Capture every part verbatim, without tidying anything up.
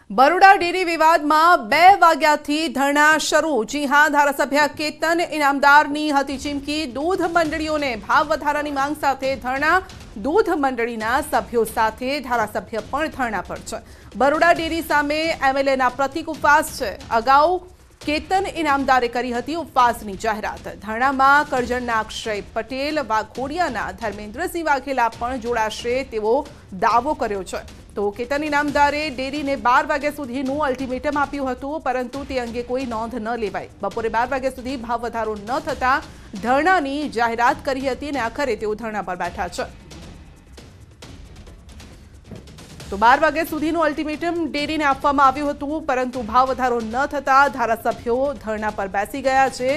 Baroda dairy विवादमां बे वाग्याथी धरना शरू। जी हाँ, धारासभ्य केतन इनामदारनी हती चीमकी। दूध मंडळीओने भाव वधारानी मांग साथे धरना। दूध मंडळीना सभ्यो साथे धारासभ्य पण धरना पर छे। बरोड़ा डेरी सामे एमएलएना प्रतीक उपवास छे। अगाऊ केतन इनामदारे करी हती उपवासनी जाहेरात। धरणामां करजणना अक्षय पटेल, वाघोडियाना धर्मेन्द्रसिंह वाघेला पण जोड़ाशे तेवो दावो कर्यो छे। तो केतन इनामदारे डेरीने बार वाग्या सुधीनुं अल्टिमेटम आप्युं हतुं, परंतु ते अंगे कोई नोंध न लेवाई। बपोरे बार वाग्या सुधी भाव वधारो न थता धरणानी जाहेरात करी हती अने आखरे तेओ धरણા पर बैठा छे। तो बार वाग्या सुधीनुं अल्टिमेटम डेरीने आपवामां आव्युं हतुं, परंतु भाव वधारो न थता धारासभ्यो धरણા पर बेसी गया छे।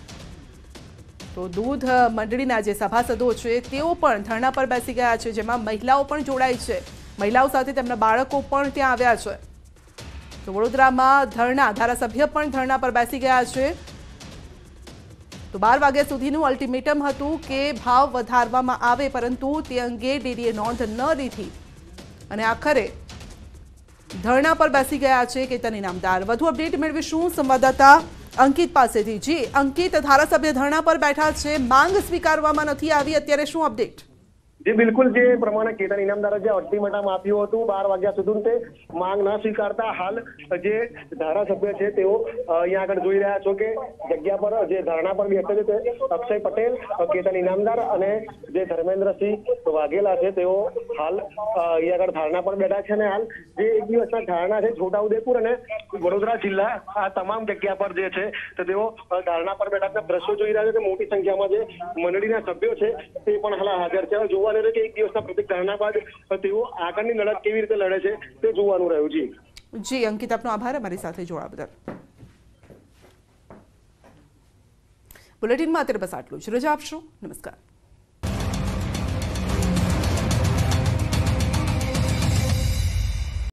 तो दूध मंडळीना जे सभासदो छे तेओ पण धरણા पर बेसी गया छे, जेमां महिलाओ पण जोड़ाई छे। महिलाओं साथे तेमना बाळको पण त्यां आव्या छे। तो वडोदरामां धरણા धारासभ्य पण धरણા पर बेसी गया छे। तो बार वाग्या सुधीनुं अल्टिमेटम हतुं के भाव वधारवामां आवे, परंतु ते अंगे डेरीए नोंध न लीधी અને આખરે ધરણા પર બેસી ગયા છે કેતન ઇનામદાર। વધુ અપડેટ મેળવીશું સંવાદદાતા અંકિત પાસેથી। જી અંકિત, ધારાસભ્ય ધરણા પર બેઠા છે, માંગ સ્વીકારવામાં નથી આવી, અત્યારે શું અપડેટ? जी बिल्कुल जे प्रमाणे केतन इनामदारे जे अल्टिमेटम आप्युं हतुं बार वाग्या सुधी ते मांग न स्वीकारता हाल जे धारासभ्य छे तेओ अहींया आगळ जोई रह्या छो के जग्या पर जे धरણા पर बेठा छे ते अक्षय पटेल, केतन इनामदार अने जे धर्मेन्द्रसिंह वाघेला छे तेओ हाल अहींया आगळ धरણા पर बेठा छे। अने हाल जे एक दिवसना धरણા छे छोटाउदेपुर अने वडोदरा जिल्ला आ तमाम जग्या पर जे छे ते तेओ धरણા पर बेठा छे। दृश्यो जोई रह्या छे के मोटी संख्यामां जे मंडळीना सभ्यो छे ते पण हाल हाजर छे। जोवा કે એક દિવસના પ્રતિક ધરણા બાદ તેઓ આગળની લડત કેવી રીતે લડે છે તે જોવાનું રહ્યું। જી જી અંકિત, આપનો આભાર અમારી સાથે જોડાવા બદલ। બુલેટિનમાં અત્યારે બસ આટલું જ, રજા આપશો, નમસ્કાર।